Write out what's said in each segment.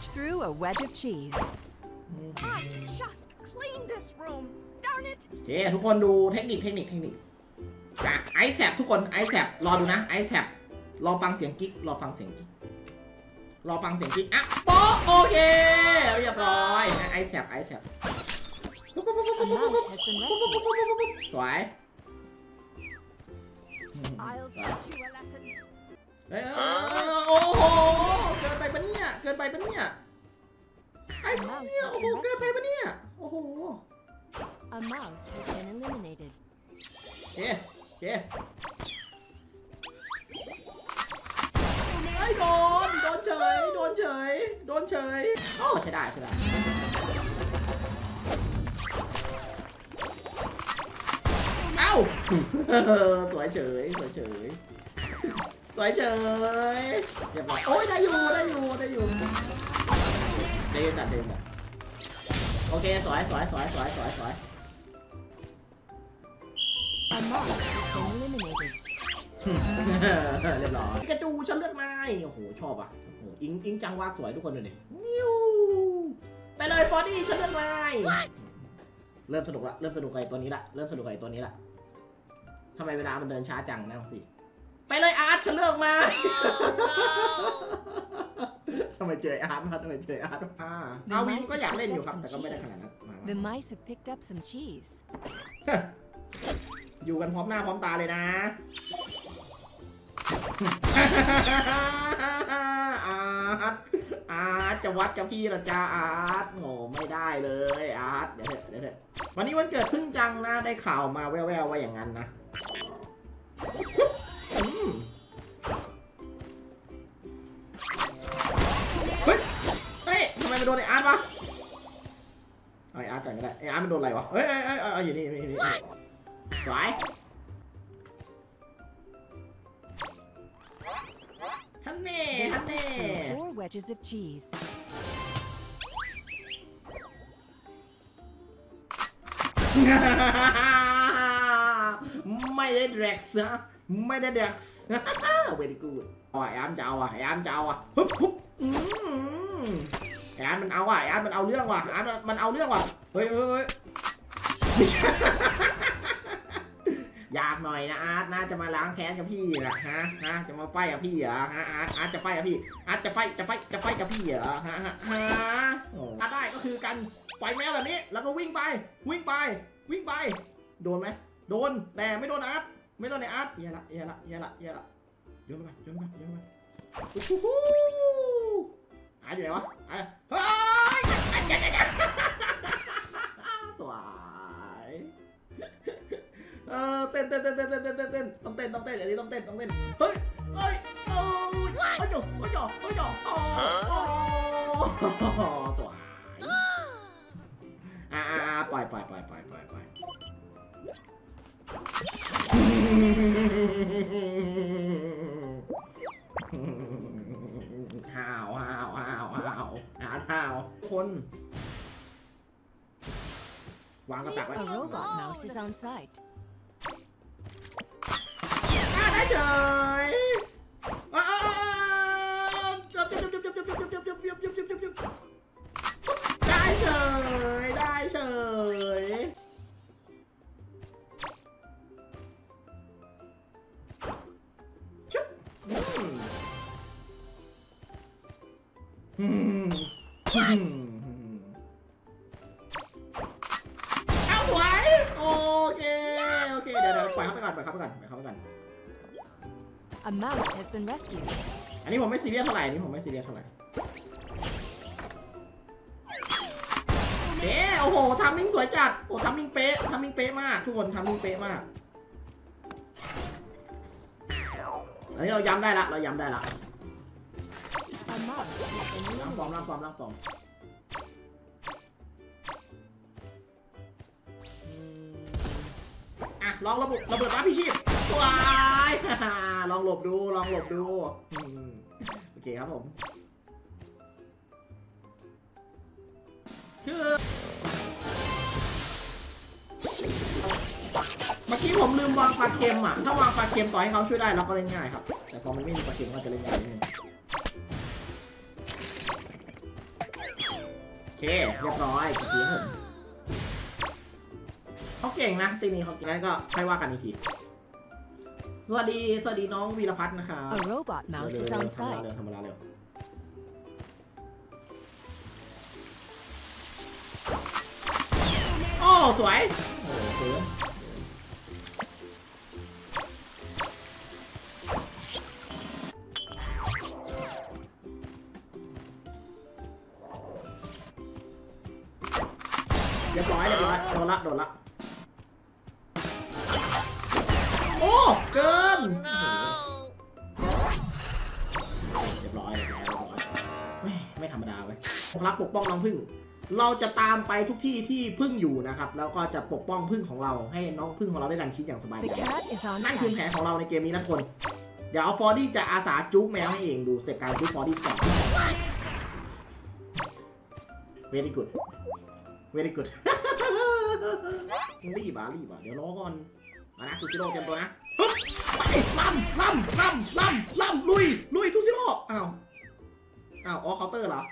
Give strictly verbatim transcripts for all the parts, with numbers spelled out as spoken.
smashed through a wedge of cheese. I just cleaned this room. Darn it. โอเคทุกคนดูเทคนิคเทคนิคเทคนิคอ่ะไอแซบทุกคนไอแซบรอดูนะไอแซบรอฟังเสียงกิ๊กรอฟังเสียงกิ๊กรอฟังเสียงกิ๊กอ่ะโป๊ะโอเคเรียบร้อยไอแซบไอแซบสวย I'll teach you a lesson. เฮ้ยโอ้โหเกินไปปะเนี่ยเกินไปปะเนี่ยไอ้เนี่ยโอ้โหเกินไปปะเนี่ยโอ้โห A mouse has been eliminated. เอ๊ะเอ๊ะไอ้โดนโดนเฉยโดนเฉยโดนเฉยโอ้ใช่ได้ใช่ได้เอ้าสวยเฉยสวยเฉยสวยเฉยเรียบร้อยโอ้ยได้อยู่ได้อยู่ได้อยู่ได้อยู่จัดได้อยู่จัดโอเคสวยสวยสวยสวยสวยสวย A mouse has been eliminated. เรียบร้อยกระดูฉันเลือกนายโอ้โหชอบอ่ะโอ้โหอิงอิงจังวาดสวยทุกคนเลยเนี่ยไปเลยฟอดี้ฉันเลือกนายเริ่มสนุกละเริ่มสนุกกับไอ้ตัวนี้ละเริ่มสนุกกับไอ้ตัวนี้ละทำไมเวลามันเดินช้าจังนะสิไปเลยอาร์ตฉันเลือกนายทำไมเจออาร์ตมาทำไมเจออาร์ตอ่าเอาวินก็อยากเล่นอยู่ครับแต่ก็ไม่ได้ขนาดนั้น The mice have picked up some cheese. อยู่กันพร้อมหน้าพร้อมตาเลยนะอาร์ตอาร์ตจะวัดกับพี่เหรอจ้าอาร์ตโง่ไม่ได้เลยอาร์ตเดี๋ยวเถอะเดี๋ยวเถอะวันนี้วันเกิดพึ่งจังนะได้ข่าวมาแว่วๆว่าอย่างนั้นนะเฮ้ยเฮ้ยทำไมมันโดนไอ้อาร์ตวะไอ้อาร์ตก่อนก็ได้ไอ้อาร์ตมันโดนอะไรวะเฮ้ยเฮ้ยเฮ้ยเฮ้ยอยู่นี่อยู่นี่สวยฮันเน่ฮันเน่ Four wedges of cheese. ไม่ได้แดกซ์นะไม่ได้แดกซ์เวดีกูดอ๋อไอ้อาร์มจะเอาอ่ะไอ้อาร์มจะเอาอ่ะฮึบฮึบอืมไอ้อาร์มมันเอาอ่ะไอ้อาร์มมันเอาเรื่องว่ะไอ้อาร์มมันเอาเรื่องว่ะเฮ้ยเฮ้ยไม่ใช่อยากหน่อยนะอาร์ตน่าจะมาล้างแค้นกับพี่แหละฮะฮะจะมาไฟกับพี่เหรอฮะอาร์ตอาร์ตจะไฟกับพี่อาร์ตจะไฟจะไฟจะไฟกับพี่เหรอฮะฮะฮะถ้าได้ก็คือกันปล่อยแมวแบบนี้แล้วก็วิ่งไปวิ่งไปวิ่งไปโดนไหมโดนแต่ไม่โดนอาร์ตไม่โดนในอาร์ตเหี้ยละเหี้ยละเหี้ยละเหี้ยละโยนไปโยนไปโยนไปอาร์ตอยู่ไหนวะอาร์ตเฮ้ยตัวเออเต้นเต้นเต้นเต้นเต้นเต้นเต้นต้องเต้นต้องเต้นอันนี้ต้องเต้นต้องเต้นเฮ้ยเฮ้ยโอ้ยโอ้ยโอ้ยโอ้ยโอ้ยโอ้ยโอ้ตัวอ่าปล่อยปล่อยปล่อยปล่อยปล่อยปล่อยห้าวห้าวห้าวห้าวหาห้าวคนวางกระตักไว้ A robot mouse is on site. ได้เฉยได้เฉยได้เฉยชุบอืมเอาสวยโอเคโอเคเดี๋ยวเดี๋ยวปล่อยเขาไปก่อนปล่อยเขาไปก่อนปล่อยเขาไปก่อน A mouse has been rescued. อันนี้ผมไม่ซีเรียสเท่าไหร่อันนี้ผมไม่ซีเรียสเท่าไหร่เอ๊ะโอ้โหทำมิ่งสวยจัดโอ้ทำมิ่งเป๊ะทำมิ่งเป๊ะมากทุกคนทำมิ่งเป๊ะมากอันนี้เราย้ำได้ละเราย้ำได้ละ A mouse has been ล้างฟอร์ม eliminated. ล้างฟอร์มล้างฟอร์มอ่ะลองระบบระเบิดฟ้าพิชิตว้ายลองหลบดูลองหลบดูโอเคครับผมคือเมื่อกี้ผมลืมวางปลาเค็มอ่ะถ้าวางปลาเค็มต่อให้เขาช่วยได้เราก็เล่นง่ายครับแต่พอมันไม่มีปลาเค็มก็จะเล่นยากนิดนึงเคเรียบร้อยจีจีผมเขาเก่งนะตีนี้เขาเก่งแล้วก็ค่อยว่ากันอีกทีสวัสดีสวัสดีน้องวีรพัฒน์นะครับ A robot mouse is on ทำเวลา site. เร็วทำเวลาเร็วโอ้สวยโอ้โหเรียบร้อยเรียบร้อยโดนละโดนละโอ้เกินเรียบร้อยเรียบร้อยเรียบร้อยไม่ไม่ธรรมดาเว้ยรักปกป้องน้องพึ่งเราจะตามไปทุกที่ที่พึ่งอยู่นะครับแล้วก็จะปกป้องพึ่งของเราให้น้องพึ่งของเราได้ดันชีวิตอย่างสบาย The ใจ cat is on นั่นคือ site. แผนของเราในเกมนี้นะทุกคนเดี๋ยวฟอร์ดี้จะอาสาจุ๊กแมวให้เองดูเสร็จการจุ๊กฟอร์ดี้ก่อน very good very good รีบอ่ะรีบอ่ะเดี๋ยวรอก่อนมานะทูซิโร่เตรียมตัวนะไปล่ำล่ำล่ำล่ำล่ำลุยลุยทูซิโร่อ้าวอ้าวอ๋อเคาน์เตอร์เหรอ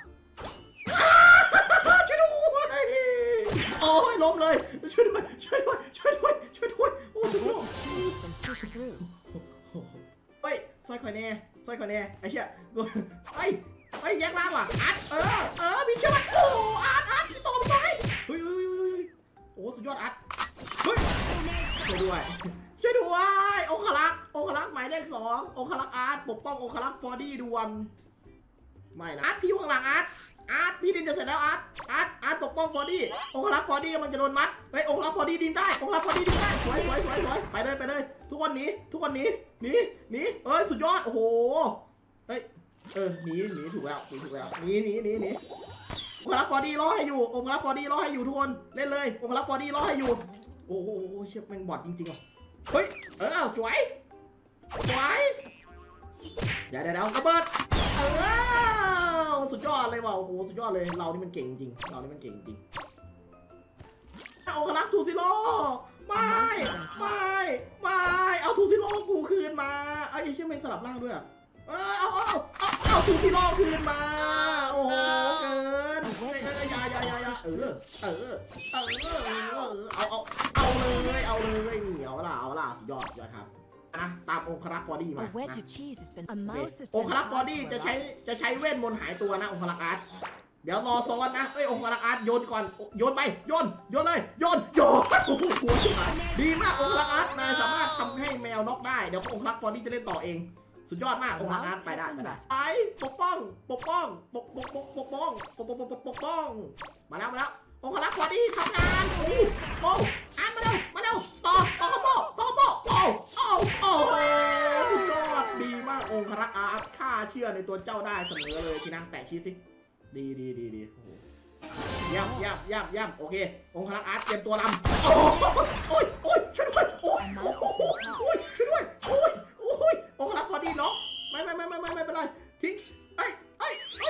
ช่วยด้วยโอ้ยล้มเลยช่วยด้วยช่วยด้วยช่วยด้วยช่วยด้วยโอ้ทูซิโร่ Cheese has been pushed through. เฮ้ยสร้อยคอยแน่สร้อยคอยแน่ไอ้เชี่ยกูเฮ้ยเฮ้ยแยกล่างว่ะอาร์ตเออเออพี่เชื่อมันโอ้อาร์ตอาร์ตพี่โตพี่โตให้เฮ้ยเฮ้ยเฮ้ยโอ้สุดยอดอาร์ตเฮ้ยช่วยด้วยช่วยด้วยองคลักษ์องคลักษ์หมายเลขสององคลักษ์อาร์ตปกป้ององคลักษ์ฟอร์ดี้ด่วนไม่นะอาร์ตพี่อยู่ข้างหลังอาร์ตอาร์ตพี่ดินจะเสร็จแล้วอาร์ตอาร์ตอาร์ตปกป้องฟอร์ดี้องคลักษ์ฟอร์ดี้มันจะโดนมัดเฮ้ยองคลักษ์ฟอร์ดี้ดินได้องคลักษ์ฟอร์ดี้ดินได้สวยสวยสวยสวยไปเลยไปเลยทุกคนหนีทุกคนหนีหนีหนีเอ้ยสุดยอดโอ้โหเฮ้ยเออหนีหนีถูกแล้วหนีถูกแล้วหนีหนีหนีหนีองคลักษ์ฟอร์ดี้รอให้อยู่องคลักษ์ฟอร์ดี้รอให้อยู่ทุกคนเล่นเลยองคลักษ์ฟอร์ดี้รอให้อยู่โอ้โหเชี่ยแม่งบอดจริงๆอ่ะเฮ้ยเออจวยจวยเดี๋ยวเดี๋ยวเดี๋ยวกระเบิดเออสุดยอดเลยว่ะโอ้โหสุดยอดเลยเรานี่มันเก่งจริงเรานี่มันเก่งจริงองคลักษ์ทูซิโร่ไม่ไม่ไม่เอาทูซิโร่กูคืนมาไอ้เชี่ยแม่งสลับร่างด้วยอ่ะเออเอาเอาเอาเอาทูซิโร่คืนมาโอ้โหเกินยายายายาเออเออเออเออเอาเอาเอาเลยเอาเลยนี่เอาล่ะเอาล่ะสุดยอดสุดยอดครับนะตามองคลักษ์ฟอร์ดี้มา A wedge of cheese has been. A mouse has อง been คลักษ์ฟอร์ดี้ brought to จะ a ใช้ life. จะใช้เวทมนต์หายตัวนะองคลักษ์อาร์ตเดี๋ยวรอซ้อนนะเอ้ยองคลักษ์อาร์ตโยนก่อนโยนไปโยนโยนเลยโยนโยนโอ้โหหัวชิบหายดีมากองคลักษ์อาร์ตนายสามารถทำให้แมวน็อกได้เดี๋ยวองคลักษ์ฟอร์ดี้จะเล่นต่อเองสุดยอดมากองคลักษ์อาร์ตไปได้ไปได้ไปปกป้องปกป้องปกปกปกปกป้องปกปกปกปกป้องมาแล้วมาแล้วองคลักษ์ฟอร์ดี้ทำงานโอ้โหอาร์ตมาเร็วมาเร็วต่อต่อขโมยต่อขโมยโอ้โอ้โอ้สุดยอดดีมากองคลักษ์อาร์ตข้าเชื่อในตัวเจ้าได้เสมอเลยทีนั้นแตะชี้สิดีดีดีดีโอ้โหย่ำย่ำย่ำย่ำโอเคองคลักษ์อาร์ตเตรียมตัวลำโอ้โอ้ยโอ้ยช่วยด้วยโอ้ยโอ้ยโอ้ยช่วยด้วยโอ้ยโอ้ยองคลักษ์ฟอร์ดี้เนาะไม่ไม่ไม่ไม่ไม่ไม่เป็นไรทิ้งไอ้ไอ้ไอ้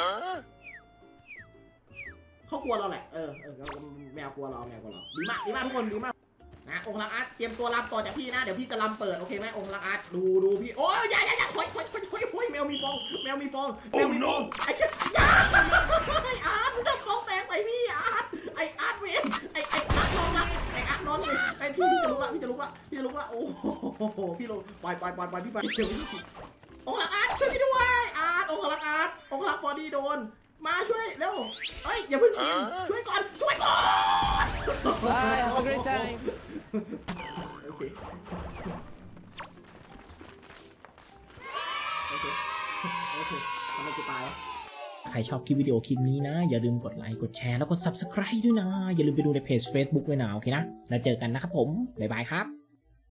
เขากลัวเราแหละเออเออแมวกลัวเราแมวกลัวเราดีมากดีมากทุกคนดีมากนะองคลักษ์อาร์ตเตรียมตัวลำต่อจากพี่นะเดี๋ยวพี่จะลำเปิดโอเคไหมองคลักษ์อาร์ตดูดูพี่โอ้ยอย่าอย่าอย่าถอยถอยถอยถอยถอยแมวมีฟองแมวมีฟองแมวมีฟองไอ้เชี่ยอย่าไอ้อาร์ตมึงทำฟองแตกใส่พี่อาร์ตไอ้อาร์ตเวนไอ้ไอ้อาร์ตนอนละไอ้อาร์ตนอนเลยไอ้พี่พี่จะลุกละพี่จะลุกละพี่จะลุกละโอ้โหพี่ลงปล่อยปล่อยปล่อยปล่อยพี่ไปเดี๋ยวองคลักษ์อาร์ตช่วยพี่ด้วยอาร์ตองคลักษ์อาร์ตองคลักษ์ฟอร์ดี้โดนมาช่วยเร็วเอ้ยอย่าเพิ่งกินช่วยก่อนช่วยก่อน Bye, have a great time. โอเคโอเคโอเคทำไมกูตายใครชอบคลิปวิดีโอคลิปนี้นะอย่าลืมกดไลค์กดแชร์แล้วก็ ซับสไครบ์ ด้วยนะอย่าลืมไปดูในเพจ เฟซบุ๊ก ด้วยนะโอเคนะแล้วเจอกันนะครับผมบ๊ายบายครับ